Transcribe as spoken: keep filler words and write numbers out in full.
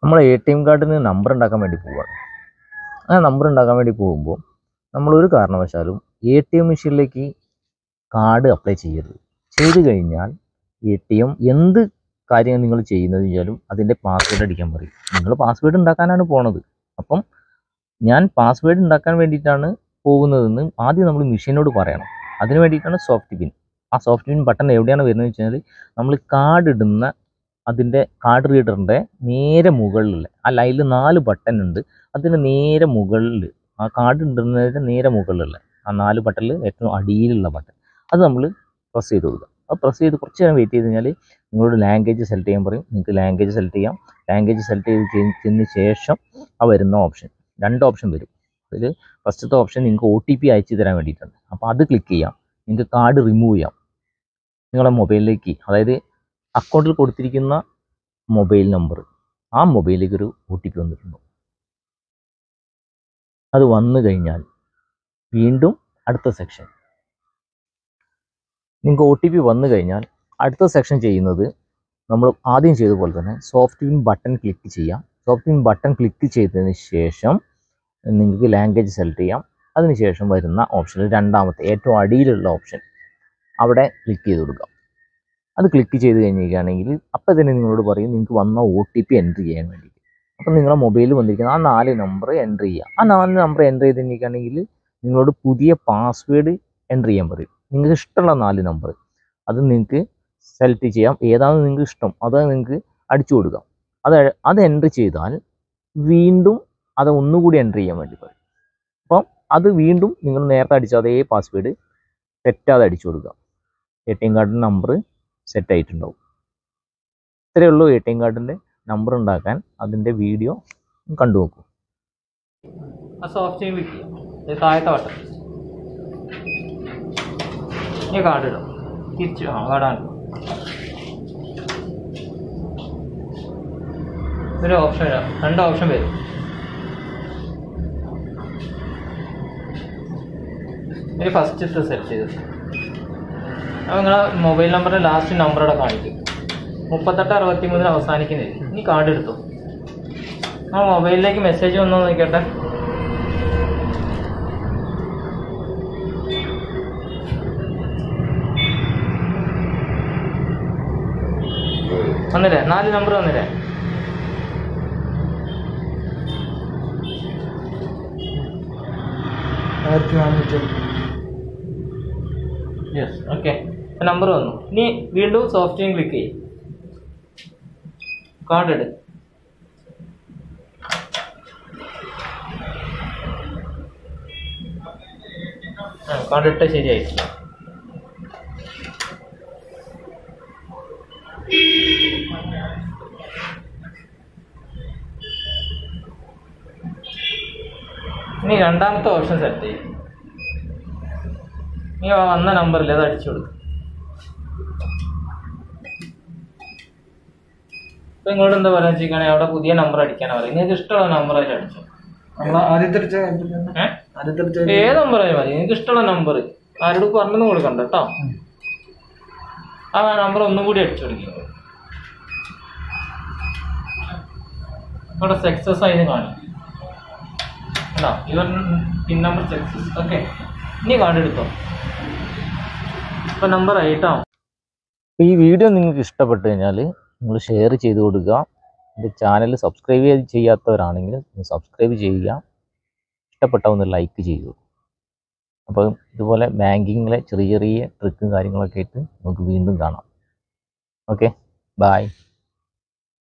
നമ്മൾ A T M കാർഡിന് number ഉണ്ടാക്കാൻ വേണ്ടി പോവുകയാണ്. ആ നമ്പർ ഉണ്ടാക്കാൻ വേണ്ടി പോകുമ്പോൾ നമ്മളൊരു കാരണവശാലും എ ടി എം മെഷീനിലേക്ക് കാർഡ് അപ്ലൈ ചെയ്യരുത്. ചെയ്ത് കഴിഞ്ഞാൽ എ ടി എം എന്ത് കാര്യം നിങ്ങൾ ചെയ്യുന്നത് വെച്ചാലും അതിൻ്റെ പാസ്വേഡ് അടിക്കാൻ പറയും. നിങ്ങൾ പാസ്വേഡ് ഉണ്ടാക്കാനാണ് പോണത്. അപ്പം ഞാൻ പാസ്വേഡ് ഉണ്ടാക്കാൻ വേണ്ടിയിട്ടാണ് പോകുന്നതെന്ന് ആദ്യം നമ്മൾ മെഷീനോട് പറയണം. അതിന് വേണ്ടിയിട്ടാണ് സോഫ്റ്റ് പിൻ. ആ സോഫ്റ്റ് പിൻ ബട്ടൺ എവിടെയാണ് വരുന്നത് വെച്ചാൽ നമ്മൾ കാർഡ് ഇടുന്ന അതിൻ്റെ കാർഡ് റീഡറിൻ്റെ നേരെ മുകളിൽ ആ ലൈനിൽ നാല് ബട്ടൺ ഉണ്ട്. അതിൻ്റെ നേരെ മുകളിൽ ആ കാർഡ് ഇടുന്നതിൻ്റെ നേരെ മുകളിലുള്ള ആ നാല് ബട്ടണിൽ ഏറ്റവും അടിയിലുള്ള ബട്ടൺ അത് നമ്മൾ പ്രസ് ചെയ്ത് കൊടുക്കുക. അത് പ്രസ് ചെയ്ത് കുറച്ച് നേരം വെയിറ്റ് ചെയ്ത് കഴിഞ്ഞാൽ നിങ്ങളോട് ലാംഗ്വേജ് സെലക്ട് ചെയ്യാൻ പറയും. നിങ്ങൾക്ക് ലാംഗ്വേജ് സെലക്ട് ചെയ്യാം. ലാംഗ്വേജ് സെലക്ട് ചെയ്തതിന് ശേഷം ആ വരുന്ന ഓപ്ഷൻ രണ്ട് ഓപ്ഷൻ വരും. അതിൽ ഫസ്റ്റത്തെ ഓപ്ഷൻ നിങ്ങൾക്ക് ഒ ടി പി അയച്ചു തരാൻ വേണ്ടിയിട്ടുണ്ട്. അപ്പോൾ അത് ക്ലിക്ക് ചെയ്യാം. നിങ്ങൾക്ക് കാർഡ് റിമൂവ് ചെയ്യാം. നിങ്ങളുടെ മൊബൈലിലേക്ക്, അതായത് അക്കൗണ്ടിൽ കൊടുത്തിരിക്കുന്ന മൊബൈൽ നമ്പർ, ആ മൊബൈലിലേക്ക് ഒരു ഒ ടി പി വന്നിട്ടുണ്ടോ. അത് വന്നു കഴിഞ്ഞാൽ വീണ്ടും അടുത്ത സെക്ഷൻ, നിങ്ങൾക്ക് ഒ ടി പി വന്നു കഴിഞ്ഞാൽ അടുത്ത സെക്ഷൻ ചെയ്യുന്നത് നമ്മൾ ആദ്യം ചെയ്ത പോലെ തന്നെ സോഫ്റ്റ് പിൻ ബട്ടൺ ക്ലിക്ക് ചെയ്യാം. സോഫ്റ്റ് പിൻ ബട്ടൺ ക്ലിക്ക് ചെയ്തതിന് ശേഷം നിങ്ങൾക്ക് ലാംഗ്വേജ് സെലക്ട് ചെയ്യാം. അതിനുശേഷം വരുന്ന ഓപ്ഷനിൽ രണ്ടാമത്തെ ഏറ്റവും അടിയിലുള്ള ഓപ്ഷൻ അവിടെ ക്ലിക്ക് ചെയ്ത് കൊടുക്കാം. അത് ക്ലിക്ക് ചെയ്ത് കഴിഞ്ഞിരിക്കുകയാണെങ്കിൽ അപ്പോൾ തന്നെ നിങ്ങളോട് പറയും നിങ്ങൾക്ക് വന്ന ഒ ടി പി എൻ്റർ ചെയ്യാൻ വേണ്ടിയിട്ട്. അപ്പോൾ നിങ്ങളുടെ മൊബൈലിൽ വന്നിരിക്കുന്ന ആ നാല് നമ്പർ എൻ്റർ ചെയ്യുക. ആ നാല് നമ്പർ എൻ്റർ ചെയ്ത് കഴിഞ്ഞിരിക്കുകയാണെങ്കിൽ നിങ്ങളോട് പുതിയ പാസ്വേഡ് എൻ്റർ ചെയ്യാൻ പറയും. നിങ്ങൾക്ക് ഇഷ്ടമുള്ള നാല് നമ്പർ അത് നിങ്ങൾക്ക് സെലക്ട് ചെയ്യാം. ഏതാണ് നിങ്ങൾക്ക് ഇഷ്ടം അത് നിങ്ങൾക്ക് അടിച്ചു കൊടുക്കാം. അത് അത് എൻ്റർ ചെയ്താൽ വീണ്ടും അത് ഒന്നുകൂടി എൻ്റർ ചെയ്യാൻ വേണ്ടി പറയും. അപ്പം അത് വീണ്ടും നിങ്ങൾ നേരത്തെ അടിച്ച അതേ പാസ്വേഡ് തെറ്റാതെ അടിച്ചു കൊടുക്കുക. എ ടി എം കാർഡിൻ്റെ നമ്പർ സെറ്റായിട്ടുണ്ടാവും. ഇത്രയേ ഉള്ളൂ എ ടി എം കാർഡിൻ്റെ നമ്പർ ഉണ്ടാക്കാൻ. അതിൻ്റെ വീഡിയോ കണ്ടു നോക്കൂ. ആ സോഫ്റ്റ് ക്ലിക്ക് ചെയ്യും. താഴത്തെ വട്ടം ഈ കാർഡ് ഇടും. തിരിച്ചു ആ കാർഡാണ് ഒരു ഓപ്ഷൻ ഇടാം. രണ്ട് ഓപ്ഷൻ വരും. ഇത് ഫസ്റ്റത്തെ സെറ്റ് ചെയ്തു. അപ്പോൾ നിങ്ങളെ മൊബൈൽ നമ്പറിൻ്റെ ലാസ്റ്റ് നമ്പർ അവിടെ കാണിക്കും. മുപ്പത്തെട്ട് അറുപത്തി മൂന്നിന് അവസാനിക്കുന്നത്. ഇനി കാർഡ് എടുത്തു. ആ മൊബൈലിലേക്ക് മെസ്സേജ് വന്നോ നോക്കട്ടെ. വന്നില്ലേ? നാല് നമ്പർ വന്നില്ലേ? ആയിരത്തി നാനൂറ്റി യെസ് ഓക്കെ നമ്പർ വന്നു. ഇനി വീണ്ടും സോഫ്റ്റ് ക്ലിക്ക് ചെയ്യും. കാർഡ് എടു. ആ കാർഡ് ഇട്ട ശരിയായി. ഇനി രണ്ടാമത്തെ ഓപ്ഷൻ സെലക്ട് ചെയ്യും. ഇനി വന്ന നമ്പറിൽ അത് അടിച്ചു കൊടുക്കും. ഇപ്പം നിങ്ങളോട് എന്താ പറയുക വെച്ചിരിക്കുകയാണെങ്കിൽ അവിടെ പുതിയ നമ്പർ അടിക്കാനാണ് പറയുക. നിങ്ങൾക്ക് ഇഷ്ടമുള്ള നമ്പർ അതിൽ അടിച്ചു. ഏത് നമ്പർ ആയാലും മതി. നിങ്ങൾക്ക് ഇഷ്ടമുള്ള നമ്പർ ആരോട് പറഞ്ഞൊന്നും കൊടുക്കണ്ട കേട്ടോ. ആ നമ്പർ ഒന്നും കൂടി അടിച്ചു കൊടുക്കുക. ഇവിടെ സക്സസ് ആയി കാണിക്കും. Your PIN number success. Okay ഇനി കാർഡ് എടുത്തോ. ഇപ്പം നമ്പർ ആയിട്ടോ. അപ്പോൾ ഈ വീഡിയോ നിങ്ങൾക്ക് ഇഷ്ടപ്പെട്ട് കഴിഞ്ഞാൽ നിങ്ങൾ ഷെയർ ചെയ്ത് കൊടുക്കുക. എൻ്റെ ചാനൽ സബ്സ്ക്രൈബ് ചെയ്യാത്തവരാണെങ്കിൽ സബ്സ്ക്രൈബ് ചെയ്യുക. ഇഷ്ടപ്പെട്ട ഒന്ന് ലൈക്ക് ചെയ്യുക. അപ്പോൾ ഇതുപോലെ ബാങ്കിങ്ങിലെ ചെറിയ ചെറിയ ട്രിക്കും കാര്യങ്ങളൊക്കെ ആയിട്ട് നമുക്ക് വീണ്ടും കാണാം. Okay by.